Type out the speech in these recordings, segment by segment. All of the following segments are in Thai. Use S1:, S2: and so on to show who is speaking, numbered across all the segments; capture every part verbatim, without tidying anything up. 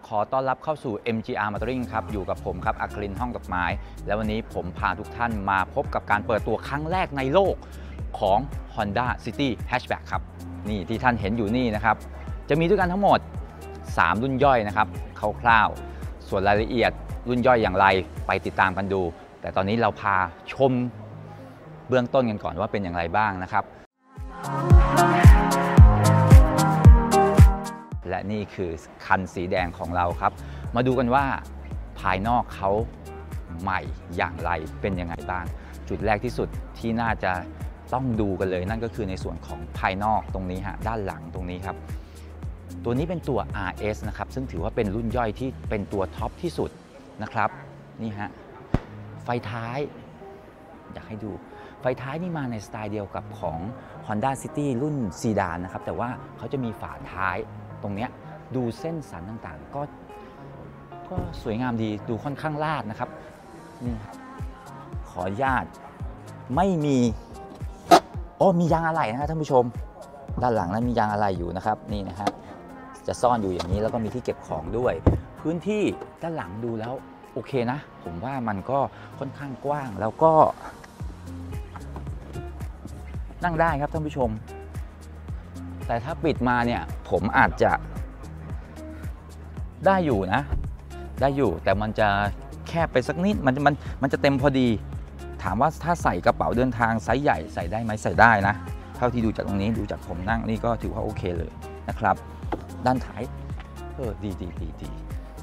S1: ขอต้อนรับเข้าสู่ เอ็ม จี อาร์ Motoring ครับอยู่กับผมครับอัครินทร์ห้องดอกไม้และวันนี้ผมพาทุกท่านมาพบกับการเปิดตัวครั้งแรกในโลกของ Honda City Hatchback ครับนี่ที่ท่านเห็นอยู่นี่นะครับจะมีด้วยกันทั้งหมดสามรุ่นย่อยนะครับคร่าวๆส่วนรายละเอียดรุ่นย่อยอย่างไรไปติดตามกันดูแต่ตอนนี้เราพาชมเบื้องต้นกันก่อนว่าเป็นอย่างไรบ้างนะครับและนี่คือคันสีแดงของเราครับมาดูกันว่าภายนอกเขาใหม่อย่างไรเป็นยังไงบ้างจุดแรกที่สุดที่น่าจะต้องดูกันเลยนั่นก็คือในส่วนของภายนอกตรงนี้ฮะด้านหลังตรงนี้ครับตัวนี้เป็นตัว อาร์ เอส นะครับซึ่งถือว่าเป็นรุ่นย่อยที่เป็นตัวท็อปที่สุดนะครับนี่ฮะไฟท้ายอยากให้ดูไฟท้ายนี่มาในสไตล์เดียวกับของ Honda City รุ่นซีดานนะครับแต่ว่าเขาจะมีฝาท้ายตรงนี้ดูเส้นสันต่างๆก็ก็สวยงามดีดูค่อนข้างลาดนะครับนี่ขออนุญาตไม่มีโอ้มียางอะไหล่นะครับท่านผู้ชมด้านหลังนั้นมียางอะไหล่อยู่นะครับนี่นะฮะจะซ่อนอยู่อย่างนี้แล้วก็มีที่เก็บของด้วยพื้นที่ด้านหลังดูแล้วโอเคนะผมว่ามันก็ค่อนข้างกว้างแล้วก็นั่งได้ครับท่านผู้ชมแต่ถ้าปิดมาเนี่ยผมอาจจะได้อยู่นะได้อยู่แต่มันจะแคบไปสักนิดมันมันมันจะเต็มพอดีถามว่าถ้าใส่กระเป๋าเดินทางไซส์ใหญ่ใส่ได้ไหมใส่ได้นะเท่าที่ดูจากตรงนี้ดูจากผมนั่งนี่ก็ถือว่าโอเคเลยนะครับด้านท้ายเออดีดีดีดี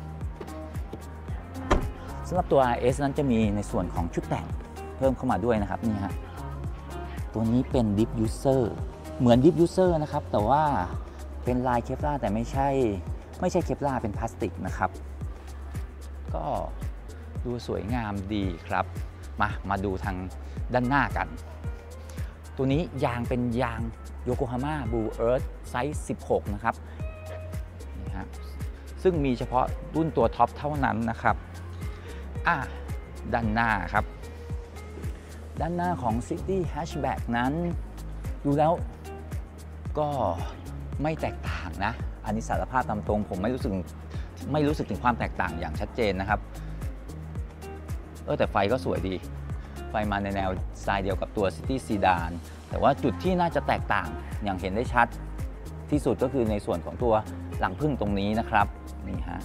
S1: สำหรับตัว อาร์ เอส นั้นจะมีในส่วนของชุดแต่งเพิ่มเข้ามาด้วยนะครับนี่ฮะตัวนี้เป็น Deep User เหมือน Deep User นะครับแต่ว่าเป็นลายเคปลาร์แต่ไม่ใช่ไม่ใช่เคปลาร์เป็นพลาสติกนะครับก็ดูสวยงามดีครับมามาดูทางด้านหน้ากันตัวนี้ยางเป็นยางโยโกฮาม่า Blue Earth ไซส์สิบหกนะครับนี่ฮะซึ่งมีเฉพาะรุ่นตัวท็อปเท่านั้นนะครับอ่ะด้านหน้าครับด้านหน้าของ City Hatchback นั้นดูแล้วก็ไม่แตกต่างนะอันนี้สารภาพตามตรงผมไม่รู้สึกไม่รู้สึกถึงความแตกต่างอย่างชัดเจนนะครับเออแต่ไฟก็สวยดีไฟมาในแนวสไตล์เดียวกับตัว City Sedan แต่ว่าจุดที่น่าจะแตกต่างอย่างเห็นได้ชัดที่สุดก็คือในส่วนของตัวหลังพึ่งตรงนี้นะครับนี่ฮะ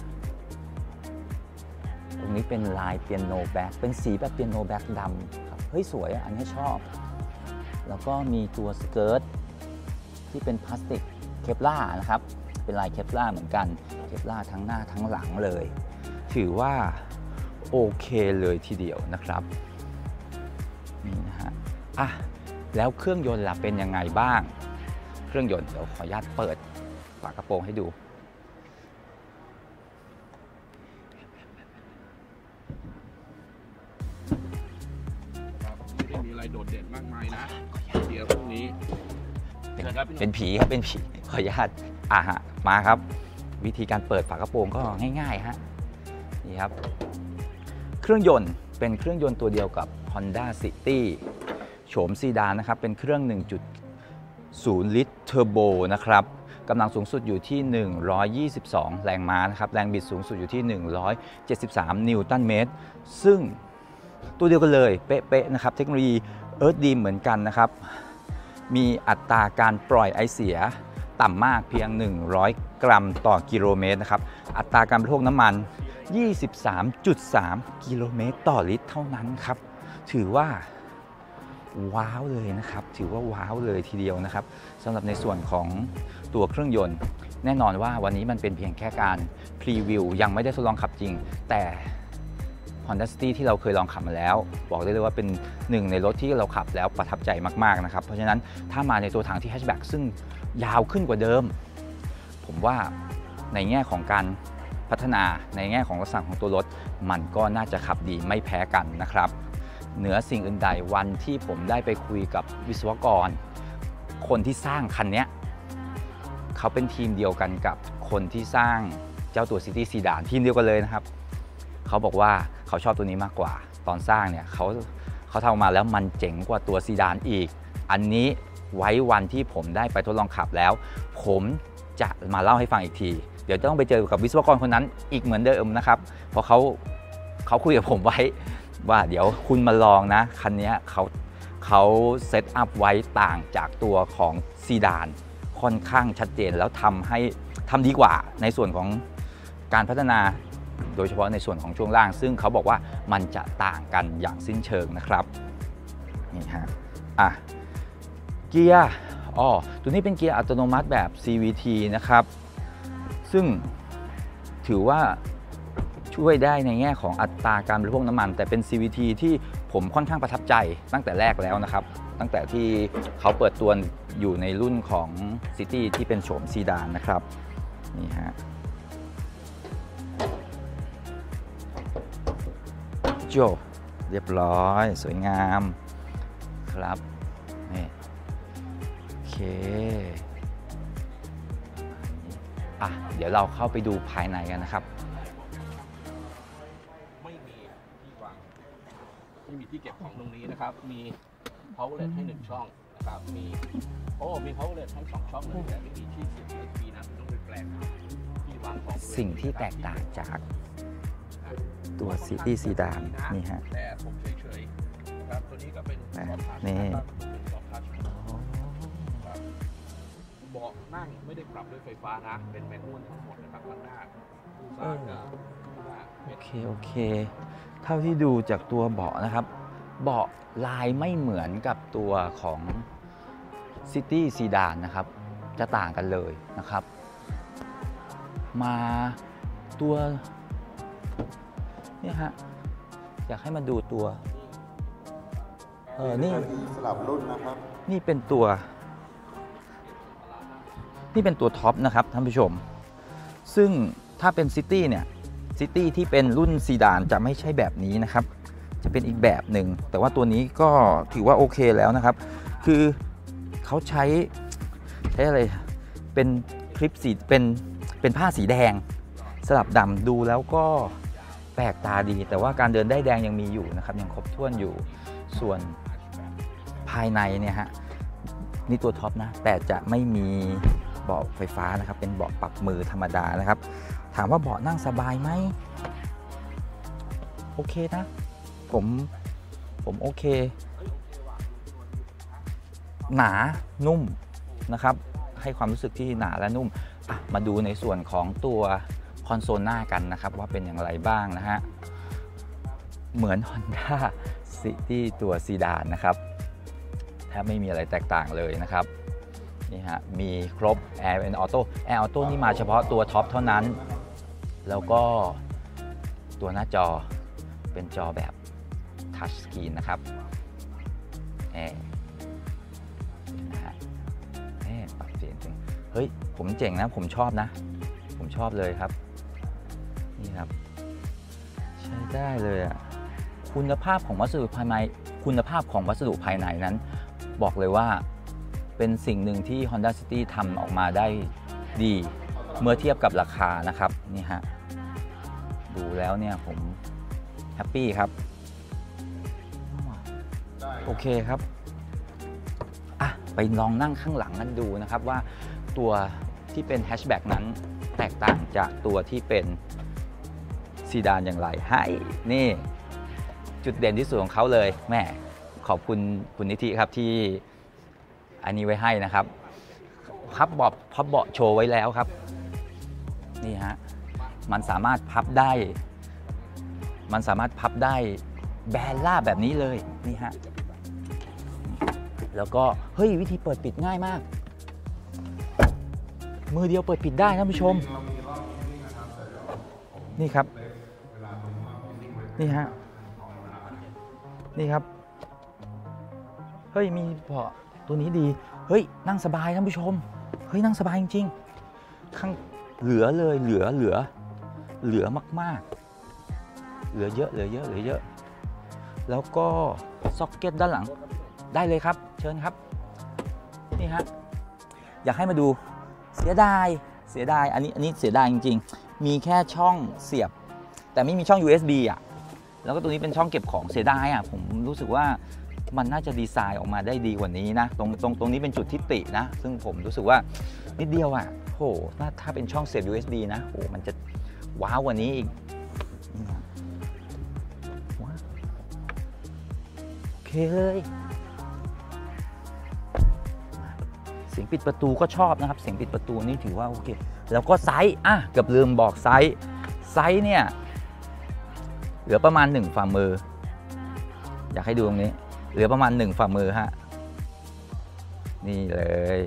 S1: ตรงนี้เป็นลายเปียโนแบ็คเป็นสีแบบเปียโนแบ็คดำครับเฮ้ยสวยอันนี้ชอบแล้วก็มีตัวสเกิร์ตที่เป็นพลาสติกเคปลาร์นะครับเป็นลายเคปลาร์เหมือนกันเคปลาร์ทั้งหน้าทั้งหลังเลยถือว่าโอเคเลยทีเดียวนะครับนี่นะฮะอ่ะแล้วเครื่องยนต์ล่ะเป็นยังไงบ้างเครื่องยนต์เดี๋ยวขออนุญาตเปิดฝากระโปรงให้ดู
S2: ไม่ได้มีอะไรโดดเด่นมากมายนะเดี๋ยวพวกนี้
S1: เป็นผีครับเป็นผีขออนุญาตอ่ะฮะมาครับวิธีการเปิดฝากระโปรงก็ง่ายๆฮะนี่ครับเครื่องยนต์เป็นเครื่องยนต์ตัวเดียวกับ Honda City โฉมซีดานนะครับเป็นเครื่อง หนึ่งจุดศูนย์ ลิตรเทอร์โบนะครับกำลังสูงสุดอยู่ที่หนึ่งร้อยยี่สิบสองแรงม้านะครับแรงบิดสูงสุดอยู่ที่หนึ่งร้อยเจ็ดสิบสามนิวตันเมตรซึ่งตัวเดียวกันเลยเป๊ะๆนะครับเทคโนโลยี Earth Dim เหมือนกันนะครับมีอัตราการปล่อยไอเสียต่ำมากเพียงหนึ่งร้อยกรัมต่อกิโลเมตรนะครับอัตราการบริโภคน้ำมัน ยี่สิบสามจุดสาม กิโลเมตรต่อลิตรเท่านั้นครับถือว่าว้าวเลยนะครับถือว่าว้าวเลยทีเดียวนะครับสำหรับในส่วนของตัวเครื่องยนต์แน่นอนว่าวันนี้มันเป็นเพียงแค่การพรีวิวยังไม่ได้ทดลองขับจริงแต่ Honda City ที่เราเคยลองขับมาแล้วบอกได้เลยว่าเป็นหนึ่งในรถที่เราขับแล้วประทับใจมากๆนะครับเพราะฉะนั้นถ้ามาในตัวถังที่ Hatchback ซึ่งยาวขึ้นกว่าเดิมผมว่าในแง่ของการพัฒนาในแง่ของลักษณะของตัวรถมันก็น่าจะขับดีไม่แพ้กันนะครับเหนือสิ่งอื่นใดวันที่ผมได้ไปคุยกับวิศวกรคนที่สร้างคันนี้เขาเป็นทีมเดียวกันกับคนที่สร้างเจ้าตัว City Sedan ทีมเดียวกันเลยนะครับเขาบอกว่าเขาชอบตัวนี้มากกว่าตอนสร้างเนี่ยเขาเขาทำมาแล้วมันเจ๋งกว่าตัวซีดานอีกอันนี้ไว้วันที่ผมได้ไปทดลองขับแล้วผมจะมาเล่าให้ฟังอีกทีเดี๋ยวต้องไปเจอกับวิศวกรคนนั้นอีกเหมือนเดิมนะครับเพราะเขาเขาคุยกับผมไว้ว่าเดี๋ยวคุณมาลองนะคันนี้เขาเขาเซตอัพไว้ต่างจากตัวของซีดานค่อนข้างชัดเจนแล้วทำให้ทำดีกว่าในส่วนของการพัฒนาโดยเฉพาะในส่วนของช่วงล่างซึ่งเขาบอกว่ามันจะต่างกันอย่างสิ้นเชิงนะครับนี่ฮะอ่ะเกียร์อ๋อตัวนี้เป็นเกียร์อัตโนมัติแบบ ซี วี ที นะครับซึ่งถือว่าช่วยได้ในแง่ของอัตราการบริโภคน้ำมันแต่เป็น ซี วี ที ที่ผมค่อนข้างประทับใจตั้งแต่แรกแล้วนะครับตั้งแต่ที่เขาเปิดตัวอยู่ในรุ่นของ City ที่เป็นโฉมซีดานนะครับนี่ฮะโจเรียบร้อยสวยงามครับนี่โอเคอ่ะเดี๋ยวเราเข้าไปดูภายในกันนะครับ
S2: ไม่มีที่วางไม่มีที่เก็บของตรงนี้นะครับมี power outlet ให้หนึ่งช่องนะครับมีโอ้มี power outlet ให้สองช่องเลยแต่ไม่มีที่เสียบ ยู เอส บี นะต้องไปแปลงที่วางของ
S1: สิ่งที่แตกต่างจากตัว City Sedan นี่ฮะ
S2: แต่ผมเฉยๆนะครับตัวนี้ก็เป็นเบาะทัช
S1: นี่
S2: เป็นเบาะทัชเบาะนั่งไม่ได้ปรับด้วยไฟฟ้านะเป็นแมนนวลทั้งหมดนะครับข้างหน้าผู้สร้างก็
S1: โอเคโอเคเท่าที่ดูจากตัวเบาะนะครับเบาะลายไม่เหมือนกับตัวของ City Sedan นะครับจะต่างกันเลยนะครับมาตัวนี่ฮะอยากให้มาดูตัวเออนี่
S3: สลับรุ่นนะครับ
S1: นี่เป็นตัวนี่เป็นตัวท็อปนะครับท่านผู้ชมซึ่งถ้าเป็นซิตี้เนี่ยซิตี้ที่เป็นรุ่นซีดานจะไม่ใช่แบบนี้นะครับจะเป็นอีกแบบหนึ่งแต่ว่าตัวนี้ก็ถือว่าโอเคแล้วนะครับคือเขาใช้ใช้อะไรเป็นคลิปสีเป็นเป็นผ้าสีแดงสลับดำดูแล้วก็แปลกตาดีแต่ว่าการเดินได้แดงยังมีอยู่นะครับยังครบถ้วนอยู่ส่วนภายในเนี่ยฮะนี่ตัวท็อปนะแต่จะไม่มีเบาะไฟฟ้านะครับเป็นเบาะปรับมือธรรมดานะครับถามว่าเบาะนั่งสบายไหมโอเคนะผมผมโอเคหนานุ่มนะครับให้ความรู้สึกที่หนาและนุ่มมาดูในส่วนของตัวคอนโซลหน้ากันนะครับว่าเป็นอย่างไรบ้างนะฮะเหมือน Honda City ตัวซีดานนะครับแทบไม่มีอะไรแตกต่างเลยนะครับนี่ฮะมีครบ Air and Auto Air Auto นี่มาเฉพาะตัวท็อปเท่านั้นแล้วก็ตัวหน้าจอเป็นจอแบบทัชสกรีนนะครับแอร์นะฮะแอร์ปรับเสียงจริงเฮ้ยผมเจ๋งนะผมชอบนะผมชอบเลยครับนี่ครับใช้ได้เลยอ่ะคุณภาพของวัสดุภายในคุณภาพของวัสดุภายในนั้นบอกเลยว่าเป็นสิ่งหนึ่งที่ Honda City ทำออกมาได้ดีเมื่อเทียบกับราคานะครับนี่ฮะดูแล้วเนี่ยผมแฮปปี้ครับโอเคครับอ่ะไปลองนั่งข้างหลังกันดูนะครับว่าตัวที่เป็นแฮชแบ็กนั้นแตกต่างจากตัวที่เป็นซีดานอย่างไรให้นี่จุดเด่นที่สุดของเขาเลยแม่ขอบคุณคุณนิธิครับที่อันนี้ไว้ให้นะครับพับเบาะพับเบาะโชว์ไว้แล้วครับนี่ฮะมันสามารถพับได้มันสามารถพับได้แบนราบแบบนี้เลยนี่ฮะแล้วก็เฮ้ยวิธีเปิดปิดง่ายมากมือเดียวเปิดปิดได้ท่านผู้ชมนี่ครับนี่ฮะนี่ครับเฮ้ยมีเบาะตัวนี้ดีเฮ้ยนั่งสบายท่านผู้ชมเฮ้ยนั่งสบายจริงๆข้างเหลือเลยเหลือเหลือเหลือมากๆเหลือเยอะเหลือเยอะเหลือเยอะแล้วก็ซ็อกเก็ตด้านหลังได้เลยครับเชิญครับนี่ฮะอยากให้มาดูเสียดายเสียดายอันนี้อันนี้เสียดายจริงๆมีแค่ช่องเสียบแต่ไม่มีช่อง ยู เอส บี อ่ะแล้วก็ตัวนี้เป็นช่องเก็บของเสียดายอ่ะผมรู้สึกว่ามันน่าจะดีไซน์ออกมาได้ดีกว่านี้นะตรงตรงตรงนี้เป็นจุดที่ตินะซึ่งผมรู้สึกว่านิดเดียวอ่ะโหถ้าเป็นช่องเสียบ ยู เอส บี นะโหมันจะว้าวกว่านี้อีกโอเคเลยเสียงปิดประตูก็ชอบนะครับเสียงปิดประตูนี่ถือว่าโอเคแล้วก็ไซส์อ่ะเกือบลืมบอกไซส์ไซส์เนี่ยเหลือประมาณหนึ่งฝ่ามืออยากให้ดูตรงนี้เหลือประมาณหนึ่งฝ่ามือฮะนี่เลย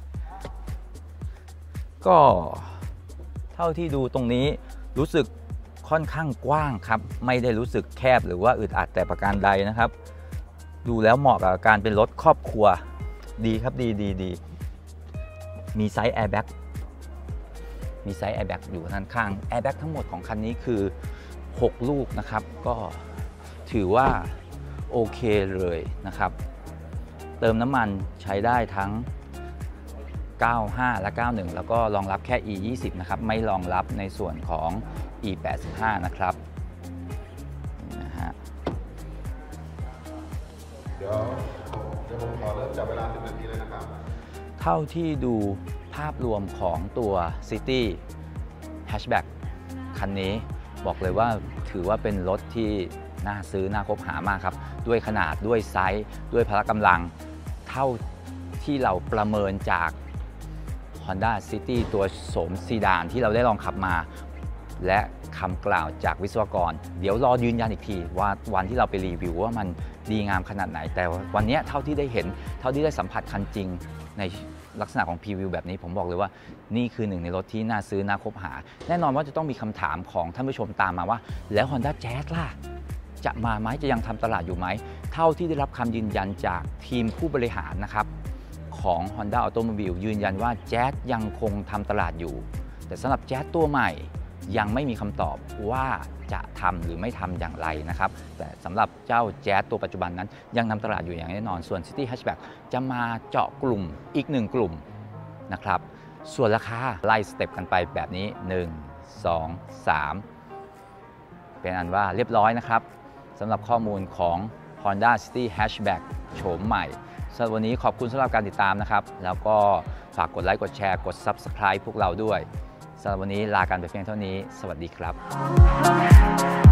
S1: ก็เท่าที่ดูตรงนี้รู้สึกค่อนข้างกว้างครับไม่ได้รู้สึกแคบหรือว่าอึดอัดแต่ประการใดนะครับดูแล้วเหมาะกับการเป็นรถครอบครัวดีครับดีดีดีมีไซส์แอร์แบ็กมีไซส์แอร์แบ็กอยู่ด้านข้างแอร์แบ็กทั้งหมดของคันนี้คือหกลูกนะครับก็ถือว่าโอเคเลยนะครับเติมน้ำมันใช้ได้ทั้งเก้าสิบห้าและเก้าสิบเอ็ดแล้วก็รองรับแค่ อี ยี่สิบ นะครับไม่รองรับในส่วนของ อี แปดสิบห้า นะครับนะฮะ
S3: เดี๋ยวเดี๋ยวผมขอเริ่มจับเวลาสิบนาทีเลยนะครับ
S1: เท่าที่ดูภาพรวมของตัว City Hatchback คันนี้บอกเลยว่าถือว่าเป็นรถที่น่าซื้อน่าคบหามากครับด้วยขนาดด้วยไซส์ด้วยพละกำลังเท่าที่เราประเมินจาก Honda City ตัวโสมซีดานที่เราได้ลองขับมาและคำกล่าวจากวิศวกรเดี๋ยวรอยืนยันอีกทีว่าวันที่เราไปรีวิวว่ามันดีงามขนาดไหนแต่วันนี้เท่าที่ได้เห็นเท่าที่ได้สัมผัสคันจริงในลักษณะของพรีวิวแบบนี้ผมบอกเลยว่านี่คือหนึ่งในรถที่น่าซื้อน่าคบหาแน่นอนว่าจะต้องมีคำถามของท่านผู้ชมตามมาว่าแล้ว Honda Jazz ล่ะจะมาไหมจะยังทำตลาดอยู่ไหมเท่าที่ได้รับคำยืนยันจากทีมผู้บริหารนะครับของ Honda Automobile ยืนยันว่า Jazz ยังคงทำตลาดอยู่แต่สำหรับ Jazz ตัวใหม่ยังไม่มีคำตอบว่าจะทำหรือไม่ทำอย่างไรนะครับแต่สำหรับเจ้า Jazz ตัวปัจจุบันนั้นยังนำตลาดอยู่อย่างแน่นอนส่วน City Hatchback จะมาเจาะกลุ่มอีกหนึ่งกลุ่มนะครับส่วนราคาไล่สเต็ปกันไปแบบนี้หนึ่ง สอง สามเป็นอันว่าเรียบร้อยนะครับสำหรับข้อมูลของ Honda City Hatchback โฉมใหม่สำหรับวันนี้ขอบคุณสำหรับการติดตามนะครับแล้วก็ฝากกดไลค์กดแชร์กด Subscribe พวกเราด้วยสำหรับวันนี้ลากันไปเพียงเท่านี้สวัสดีครับ